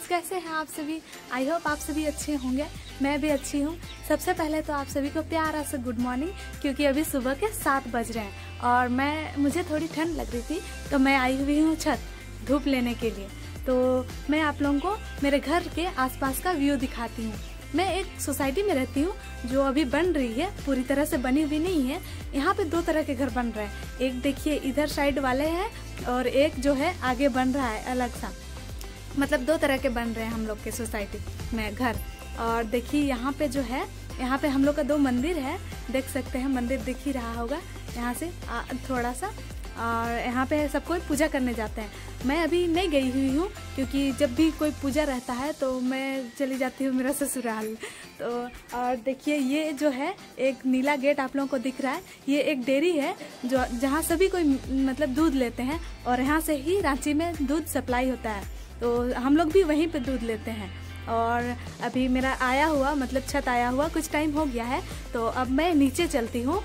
कैसे हैं आप सभी। आई होप आप सभी अच्छे होंगे, मैं भी अच्छी हूँ। सबसे पहले तो आप सभी को प्यारा सा गुड मॉर्निंग, क्योंकि अभी सुबह के 7 बज रहे हैं और मुझे थोड़ी ठंड लग रही थी तो मैं आई हुई हूँ छत धूप लेने के लिए। तो मैं आप लोगों को मेरे घर के आसपास का व्यू दिखाती हूँ। मैं एक सोसाइटी में रहती हूँ जो अभी बन रही है, पूरी तरह से बनी हुई नहीं है। यहाँ पे 2 तरह के घर बन रहे हैं, एक देखिए इधर साइड वाले हैं और एक जो है आगे बन रहा है अलग सा। मतलब 2 तरह के बन रहे हैं हम लोग के सोसाइटी में घर। और देखिए यहाँ पे जो है, यहाँ पे हम लोग का 2 मंदिर है, देख सकते हैं, मंदिर दिख ही रहा होगा यहाँ से थोड़ा सा। और यहाँ पे सब कोई पूजा करने जाते हैं। मैं अभी नहीं गई हुई हूँ क्योंकि जब भी कोई पूजा रहता है तो मैं चली जाती हूँ मेरा ससुराल। तो और देखिए ये जो है एक नीला गेट आप लोगों को दिख रहा है, ये एक डेयरी है जो जहाँ सभी कोई मतलब दूध लेते हैं और यहाँ से ही रांची में दूध सप्लाई होता है। तो हम लोग भी वहीं पे दूध लेते हैं। और अभी मेरा आया हुआ मतलब छत आया हुआ कुछ टाइम हो गया है, तो अब मैं नीचे चलती हूँ।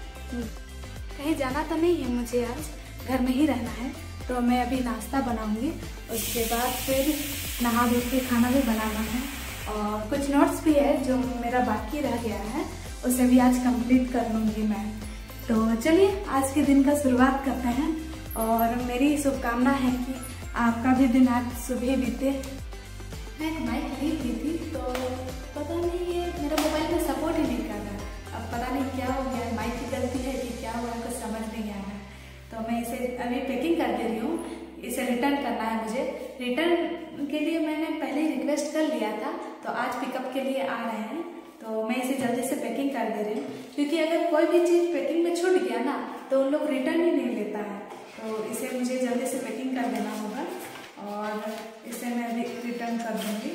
कहीं जाना तो नहीं है मुझे, आज घर में ही रहना है। तो मैं अभी नाश्ता बनाऊंगी, उसके बाद फिर नहा धो के खाना भी बनाना है। और कुछ नोट्स भी है जो मेरा बाकी रह गया है, उसे भी आज कंप्लीट कर लूँगी मैं। तो चलिए आज के दिन का शुरुआत करते हैं। और मेरी शुभकामना है कि आपका भी दिन आज सुबह बीते। मैं एक माइक खरीद ली थी तो पता नहीं ये मेरा मोबाइल में सपोर्ट ही नहीं कर रहा। अब पता नहीं क्या हो गया, माइक की गलती है कि क्या हुआ, कुछ समझ नहीं आ रहा है। तो मैं इसे अभी पैकिंग कर दे रही हूँ, इसे रिटर्न करना है मुझे। रिटर्न के लिए मैंने पहले ही रिक्वेस्ट कर लिया था, तो आज पिकअप के लिए आ रहे हैं। तो मैं इसे जल्दी से पैकिंग कर दे रही हूँ, क्योंकि अगर कोई भी चीज़ पैकिंग में छूट गया ना तो उन लोग रिटर्न ही नहीं लेता है। तो इसे मुझे जल्दी से पैकिंग कर देना होगा और इसे मैं अभी रिटर्न कर दूँगी,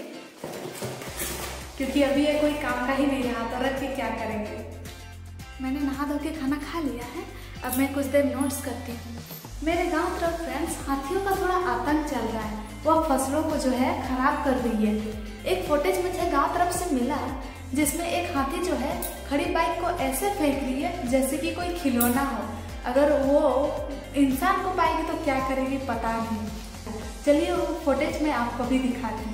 क्योंकि अभी ये कोई काम का ही नहीं रहा, तो रख के क्या करेंगे। मैंने नहा धो के खाना खा लिया है, अब मैं कुछ देर नोट्स करती हूँ। मेरे गांव तरफ फ्रेंड्स हाथियों का थोड़ा आतंक चल रहा है, वह फसलों को जो है खराब कर रही है। एक फुटेज मुझे गांव तरफ से मिला जिसमें एक हाथी जो है खड़ी बाइक को ऐसे फेंक रही है जैसे कि कोई खिलौना हो। अगर वो इंसान को पाएगी तो क्या करेगी पता नहीं। चलिए वो फुटेज में आपको भी दिखाती हूँ।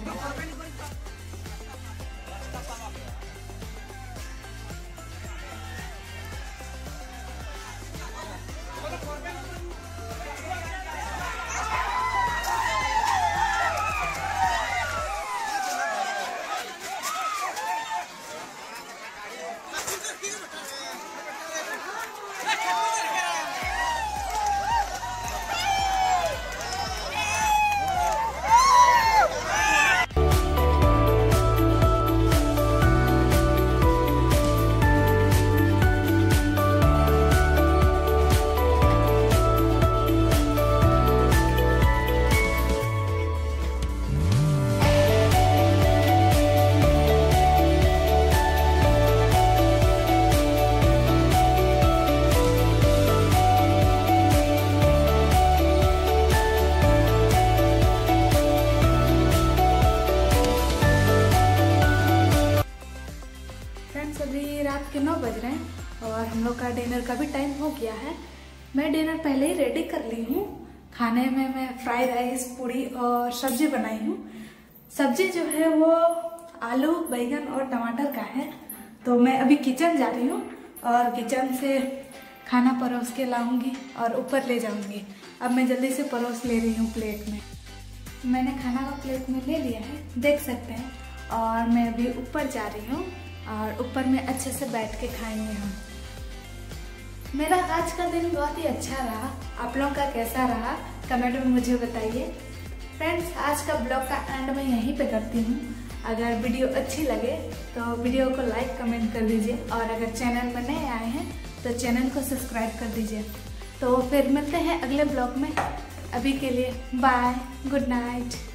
अभी रात के 9 बज रहे हैं और हम लोग का डिनर का भी टाइम हो गया है। मैं डिनर पहले ही रेडी कर ली हूँ। खाने में मैं फ्राइड राइस, पूड़ी और सब्जी बनाई हूँ। सब्जी जो है वो आलू, बैंगन और टमाटर का है। तो मैं अभी किचन जा रही हूँ और किचन से खाना परोस के लाऊंगी और ऊपर ले जाऊंगी। अब मैं जल्दी से परोस ले रही हूँ प्लेट में। मैंने खाना का प्लेट में ले लिया है, देख सकते हैं। और मैं अभी ऊपर जा रही हूँ और ऊपर में अच्छे से बैठ के खाएंगे हम। मेरा आज का दिन बहुत ही अच्छा रहा। आप लोगों का कैसा रहा कमेंट में मुझे बताइए। फ्रेंड्स आज का ब्लॉग का एंड मैं यहीं पे करती हूँ। अगर वीडियो अच्छी लगे तो वीडियो को लाइक कमेंट कर दीजिए और अगर चैनल में नए आए हैं तो चैनल को सब्सक्राइब कर दीजिए। तो फिर मिलते हैं अगले ब्लॉग में। अभी के लिए बाय, गुड नाइट।